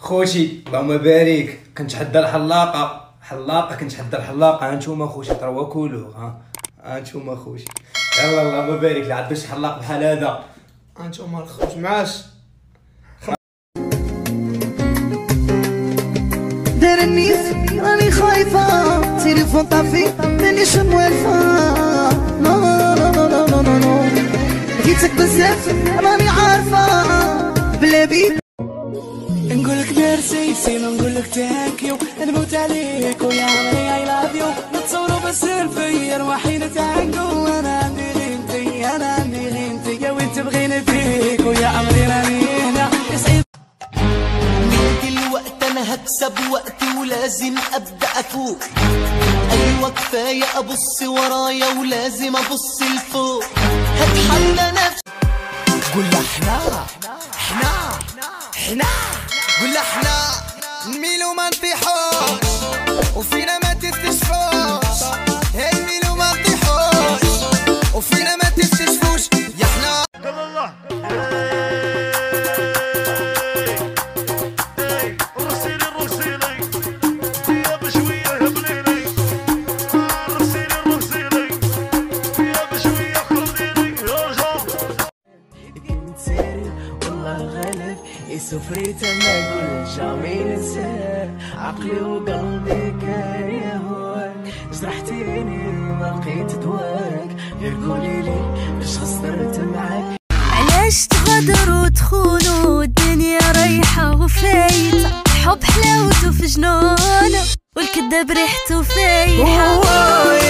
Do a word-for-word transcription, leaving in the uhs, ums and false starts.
خوشي اللهم بارك، كنت حدا الحلاقه حلاقه كنت حدا الحلاقه. ها نتوما خوشي تروا كولو. ها ها نتوما خوشي، يلا اللهم بارك اللي عندو شي حلاق بحال هذا. ها نتوما الخوش معاش دار النيس راني خايفه، تليفون طافي مانيش موالفه. نو نو نو نو نو نو نو بغيتك بزاف راني عارفه بلا بيت. نقولك ميرسي سينو نقولك ثانكيو، نموت عليك ويا عمري اي لاف يو. نتصورو بس في ارواحي نتعانقو، انا عندي غير انتي انا عندي غير انتي وانت بغيني فيك ويا عمري راني هنا يسعد. من دلوقت انا هكسب وقتي ولازم ابدا افوق. ايوه كفايه ابص ورايا ولازم ابص لفوق. هتحدى نفسي قول احنا احنا احنا قول احنا نميلو ما نطيحوش وفينا ما تستشفوش. هي نميلو ما نطيحوش وفينا ما تستشفوش يا احنا. الله رسيلي رسيلي يا بشويه هبليلي. رسيلي رسيلي يا بشويه خليلي يا رجال. كنت ساري والله غالب يسفريت ما نقول جامي ننساه. عقلي وقلبي كان هواك، جرحتيني ما لقيت دواك. غير قوليلي باش خسرت معاك. علاش تغدروا وتخونوا الدنيا رايحة وفايتة. الحب حلاوته في جنونه والكذاب ريحته فايحة.